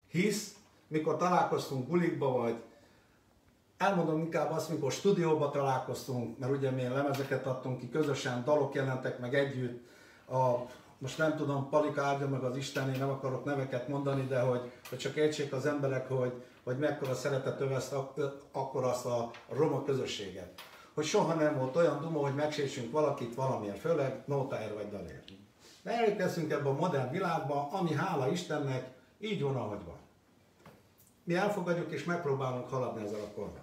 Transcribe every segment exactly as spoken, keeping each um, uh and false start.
Hisz, mikor találkoztunk bulikba, vagy elmondom inkább azt, mikor stúdióba találkoztunk, mert ugye mi lemezeket adtunk ki, közösen dalok jelentek meg együtt. A, most nem tudom, Palika áldja meg az Isten, én nem akarok neveket mondani, de hogy, hogy csak értsék az emberek, hogy, hogy mekkora szeretet övezt akkor azt a roma közösséget. Hogy soha nem volt olyan duma, hogy megsértsünk valakit valamiért, főleg nótáért vagy dalért. De elérkezünk ebbe a modern világba, ami hála Istennek így van, ahogy van. Mi elfogadjuk és megpróbálunk haladni ezzel a korral.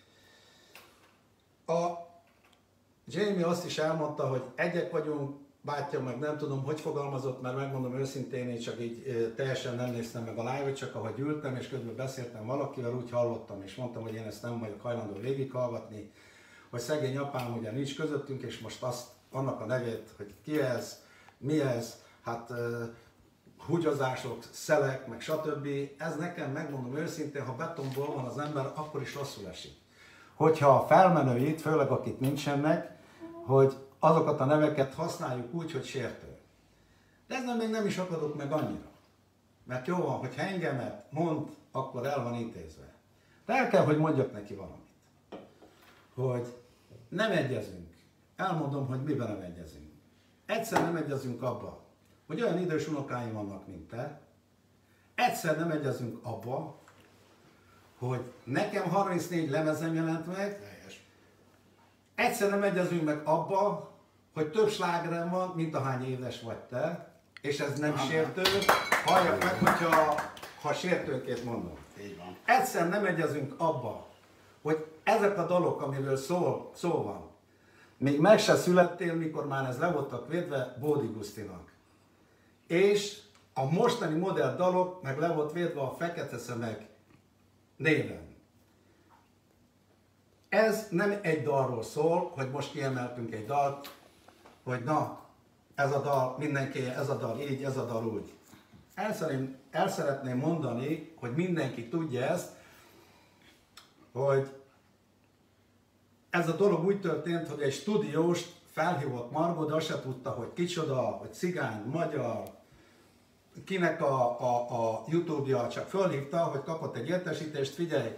A Jamie azt is elmondta, hogy egyek vagyunk, bátyja meg nem tudom, hogy fogalmazott, mert megmondom őszintén, én csak így teljesen nem néztem meg a live-ot, csak ahogy ültem és közben beszéltem valakivel, úgy hallottam és mondtam, hogy én ezt nem vagyok hajlandó végighallgatni, hogy szegény apám ugye nincs közöttünk, és most azt, annak a nevét, hogy ki ez, mi ez, hát uh, húgyozások, szelek, meg stb. Ez nekem, megmondom őszintén, ha betonból van az ember, akkor is rosszul esik. Hogyha a felmenőit, főleg akik nincsenek, hogy azokat a neveket használjuk úgy, hogy sértő. De ezzel még nem is akadok meg annyira. Mert jó van, hogyha engemet mond, akkor el van intézve. De el kell, hogy mondjak neki valamit. Hogy nem egyezünk. Elmondom, hogy miben nem egyezünk. Egyszer nem egyezünk abba, hogy olyan idős unokáim vannak, mint te. Egyszer nem egyezünk abba, hogy nekem harmincnégy lemezem jelent meg. Egyszer nem egyezünk meg abba, hogy több slágerem van, mint ahány éves vagy te. És ez nem Aha. sértő. Halljak meg, hogyha ha sértőként mondom. Így van. Egyszer nem egyezünk abba, hogy ezek a dalok, amiről szó, szó van, még meg se születtél, mikor már ez le voltak védve Bódi Gusztinak. És a mostani modern dalok meg le volt védve a Fekete Szemek néven. Ez nem egy dalról szól, hogy most kiemeltünk egy dalt, hogy na, ez a dal, mindenki, ez a dal így, ez a dal úgy. El szeretném, el szeretném mondani, hogy mindenki tudja ezt, hogy ez a dolog úgy történt, hogy egy stúdiós felhívott Margot, de azt se tudta, hogy kicsoda, hogy cigány, magyar, kinek a, a, a YouTube-ja, csak fölhívta, hogy kapott egy értesítést, figyelj,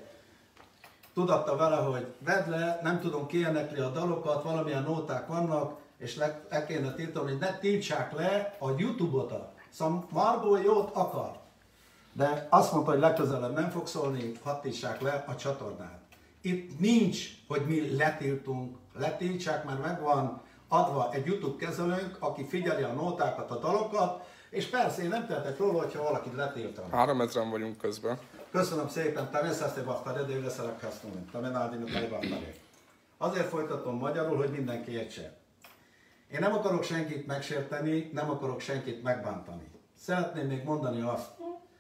tudatta vele, hogy vedd le, nem tudom kiénekli a dalokat, valamilyen nóták vannak, és le, le kéne tiltani, hogy ne tiltsák le a YouTube-ot. Szóval Margot jót akar, de azt mondta, hogy legközelebb nem fog szólni, hadd tiltsák le a csatornát. Itt nincs, hogy mi letiltunk, letiltsák, mert megvan adva egy YouTube kezelőnk, aki figyeli a nótákat, a dalokat, és persze én nem tehetek róla, hogyha valakit letiltanak. Három ezren vagyunk közben. Köszönöm szépen, te messze basztál, de ülesz a kasztumén, te menádin a talibattalé. Azért folytatom magyarul, hogy mindenki értse. Én nem akarok senkit megsérteni, nem akarok senkit megbántani. Szeretném még mondani azt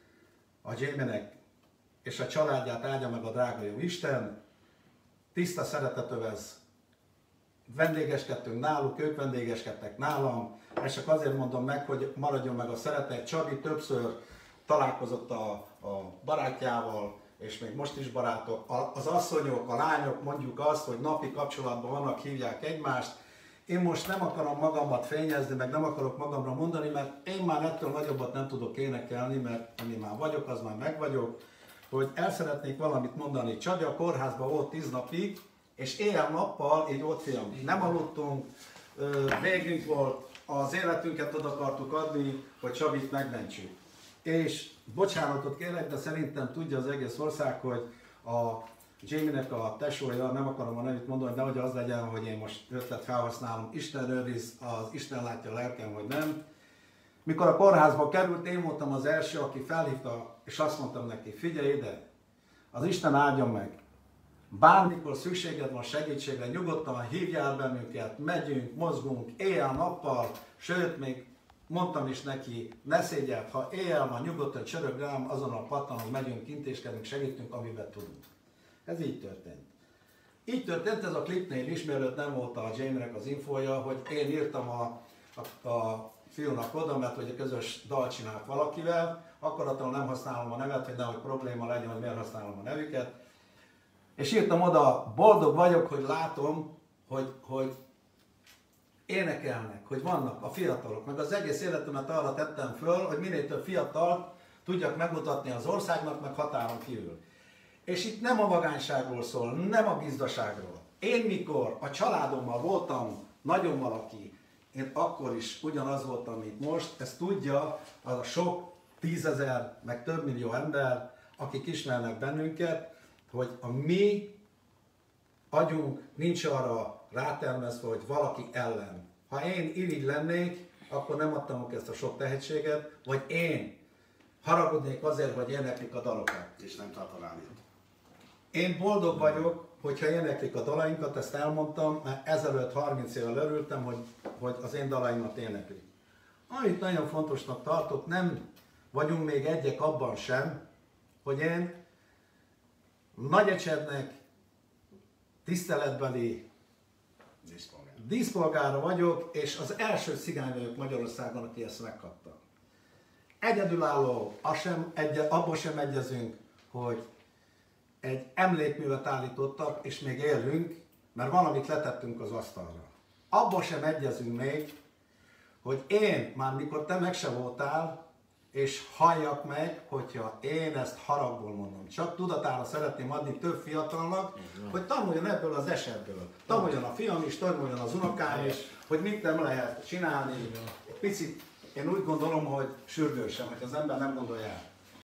a Jamie-nek és a családját áldja meg a drága jó Isten, tiszta szeretet övez. Vendégeskedtünk náluk, ők vendégeskedtek nálam, és csak azért mondom meg, hogy maradjon meg a szeretet. Csabi többször találkozott a, a barátjával, és még most is barátok. Az asszonyok, a lányok mondjuk azt, hogy napi kapcsolatban vannak, hívják egymást. Én most nem akarom magamat fényezni, meg nem akarok magamra mondani, mert én már ettől nagyobbat nem tudok énekelni, mert ami már vagyok, az már meg vagyok. Hogy el szeretnék valamit mondani. Csabi a kórházban volt tíz napig, és éjjel-nappal, így ott fiam, nem aludtunk, végünk volt, az életünket oda akartuk adni, hogy Csabit megmentsük. És bocsánatot kérek, de szerintem tudja az egész ország, hogy a Jamie-nek a tesója, nem akarom a nevét mondani, de nehogy az legyen, hogy én most ötlet felhasználom, Isten őriz, az Isten látja a lelkem, hogy nem. Mikor a kórházba került, én voltam az első, aki felhívta, és azt mondtam neki, figyelj ide, az Isten áldjon meg. Bármikor szükséged van segítségre, nyugodtan hívjál bennünket, megyünk, mozgunk, éjjel-nappal, sőt, még mondtam is neki, ne szégyeld, ha éjjel van, nyugodtan csörög rám, azon a patlanon megyünk, intézkedünk, segítünk, amiben tudunk. Ez így történt. Így történt ez a klipnél is, mielőtt nem volt a Jamie-nek az infója, hogy én írtam a, a, a fiúnak oda, mert hogy a közös dal csinált valakivel, akaratlanul nem használom a nevet, hogy nehogy probléma legyen, hogy miért használom a nevüket. És írtam oda, boldog vagyok, hogy látom, hogy, hogy énekelnek, hogy vannak a fiatalok, meg az egész életemet arra tettem föl, hogy minél több fiatalt tudjak megmutatni az országnak, meg határon kívül. És itt nem a vagányságról szól, nem a gazdaságról. Én mikor a családommal voltam nagyon valaki, én akkor is ugyanaz voltam, mint most, ezt tudja az a sok tízezer, meg több millió ember, akik ismernek bennünket, hogy a mi agyunk nincs arra rátermesztve, hogy valaki ellen. Ha én irigy lennék, akkor nem adtam ezt a sok tehetséget, vagy én haragudnék azért, hogy éneklik a dalokat. És nem tartanám. Én boldog vagyok, hogyha éneklik a dalainkat, ezt elmondtam, mert ezelőtt harminc évvel örültem, hogy, hogy az én dalaimat éneklik. Amit nagyon fontosnak tartok, nem vagyunk még egyek abban sem, hogy én Nagyecsednek tiszteletbeli Díszpolgár. díszpolgára vagyok, és az első cigány vagyok Magyarországon, aki ezt megkapta. Egyedülálló, abban sem egyezünk, hogy egy emlékművet állítottak, és még élünk, mert valamit letettünk az asztalra. Abban sem egyezünk még, hogy én, már mikor te meg se voltál, és halljak meg, hogyha én ezt haragból mondom. Csak tudatára szeretném adni több fiatalnak, hogy tanuljon ebből az esetből. Tanuljon a fiam is, tanuljon az unokám is, hogy mit nem lehet csinálni. Picit én úgy gondolom, hogy sürgősen, hogy az ember nem gondolja el.